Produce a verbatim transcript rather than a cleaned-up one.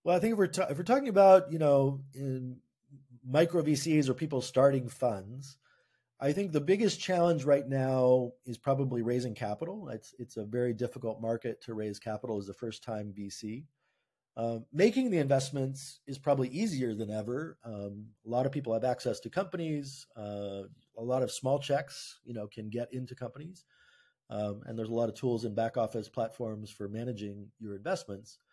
Well, I think if we're ta- if we're talking about, you know, in micro V Cs or people starting funds, I think the biggest challenge right now is probably raising capital. It's it's a very difficult market to raise capital as a first time V C. Um, making the investments is probably easier than ever. Um, a lot of people have access to companies. Uh, a lot of small checks, you know, can get into companies, um, and there's a lot of tools and back office platforms for managing your investments.